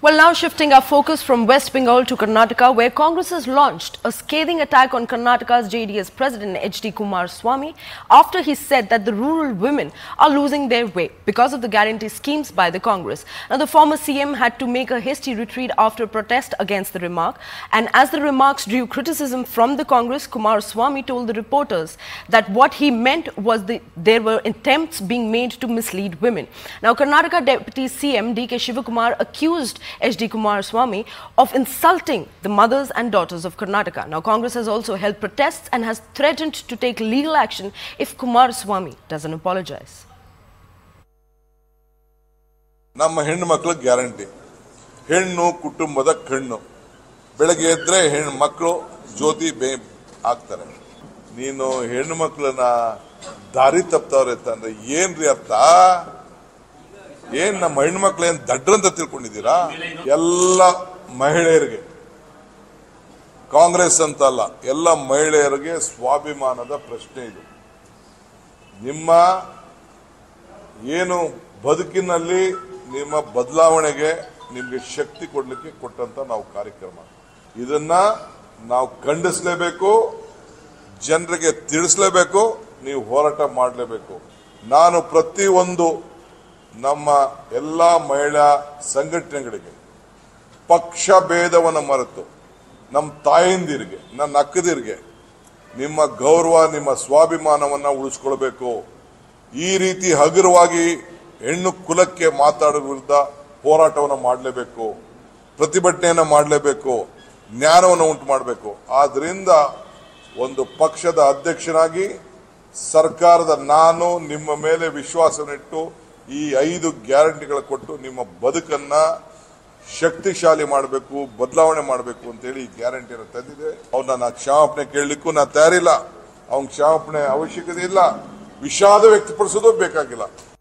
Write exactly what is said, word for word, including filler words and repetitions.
Well, now shifting our focus from West Bengal to Karnataka, where Congress has launched a scathing attack on Karnataka's J D S President H D Kumaraswamy after he said that the rural women are losing their way because of the guarantee schemes by the Congress. Now, the former C M had to make a hasty retreat after protest against the remark, and as the remarks drew criticism from the Congress, Kumaraswamy told the reporters that what he meant was the, there were attempts being made to mislead women. Now, Karnataka Deputy C M D K Shivakumar accused H D Kumaraswamy of insulting the mothers and daughters of Karnataka. Now, Congress has also held protests and has threatened to take legal action if Kumaraswamy doesn't apologize. ನಮ್ಮ ಹೆಣ್ಣು ಮಕ್ಕಳ guarantee ಹೆಣ್ಣು ಕುಟುಂಬದ ಕಣ್ಣು ಬೆಳಗ್ಗೆ ಎದ್ರೆ ಹೆಣ್ಣು ಮಕ್ಕಳು ಜ್ಯೋತಿ ಬೇ ಆಗ್ತಾರೆ ನೀನು ಹೆಣ್ಣು ಮಕ್ಕಳನ್ನ ದಾರಿ ತಪ್ತವ್ರೆ ಅಂತಂದ್ರೆ ಏನ್ರಿ ಅರ್ಥ ಏನ್ ನಮ್ಮ ಹೆಣ್ಣು ಮಕ್ಕಳು ಏನ್ ದಡ್ರಂತ ತಿಳ್ಕೊಂಡಿದ್ದೀರಾ ಎಲ್ಲ ಮಹಿಳೆಯರಿಗೆ ಕಾಂಗ್ರೆಸ್ ಅಂತಲ್ಲ ಎಲ್ಲ ಮಹಿಳೆಯರಿಗೆ ಸ್ವಾಭಿಮಾನದ ಪ್ರಶ್ನೆ ಇದು ನಿಮ್ಮ ಏನು ಬದುಕಿನಲ್ಲಿ ನಿಮ್ಮ ಬದಲಾವಣೆಗೆ ನಿಮಗೆ ಶಕ್ತಿ ಕೊಡ್ಲಿಕ್ಕೆ ಕೊಟ್ಟಂತ ನಾವು ಕಾರ್ಯಕ್ರಮ ಇದನ್ನ ನಾವು ಖಂಡಿಸಲೇಬೇಕು ಜನರಿಗೆ ತಿಳಿಸಲೇಬೇಕು ನೀವು ಹೋರಾಟ ಮಾಡಲೇಬೇಕು ನಾನು ಪ್ರತಿಯೊಂದು ನಮ್ಮ ಎಲ್ಲ ಮಹಿಳಾ ಸಂಘಟನೆಗಳಿಗೆ ಪಕ್ಷ ಭೇದವನ್ನು ಮರೆತು ನಮ್ಮ ತಾಯಂದಿರಿಗೆ ನನ್ನ ಅಕ್ಕದಿರಿಗೆ ನಿಮ್ಮ ಗೌರವ ನಿಮ್ಮ ಸ್ವಾಭಿಮಾನವನ್ನು ಉಳಿಸ್ಕೊಳ್ಬೇಕು ಈ ರೀತಿ ಹಗುರವಾಗಿ ಹೆಣ್ಣು ಕುಲಕ್ಕೆ ಮಾತಾಡೋ ವಿರುದ್ಧ ಹೋರಾಟವನ್ನು ಮಾಡಲೇಬೇಕು ಪ್ರತಿಭಟನೆಯನ್ನು ಮಾಡಲೇಬೇಕು ಜ್ಞಾನವನ್ನು ಉಂಟು ಮಾಡಬೇಕು ಆದ್ರಿಂದ ಒಂದು ಪಕ್ಷದ ಅಧ್ಯಕ್ಷನಾಗಿ ಸರ್ಕಾರದ ನಾನು ನಿಮ್ಮ ಮೇಲೆ ವಿಶ್ವಾಸವಿಟ್ಟು ಈ ಐದು ಗ್ಯಾರಂಟಿಗಳ ಕೊಟ್ಟು ನಿಮ್ಮ ಬದುಕನ್ನ ಶಕ್ತಿಶಾಲಿ ಮಾಡಬೇಕು ಬದಲಾವಣೆ ಮಾಡಬೇಕು ಅಂತೇಳಿ ಈ ಗ್ಯಾರಂಟಿಯನ್ನು ತಂದಿದೆ ಅವನ್ನ ನಾ ಕ್ಷಮಾಪಣೆ ಕೇಳಲಿಕ್ಕೂ ನಾ ತಯಾರಿಲ್ಲ ಅವನ್ ಕ್ಷಮಾಪಣೆ ಅವಶ್ಯಕತೆ ಇಲ್ಲ ವಿಷಾದ ವ್ಯಕ್ತಪಡಿಸೋದು ಬೇಕಾಗಿಲ್ಲ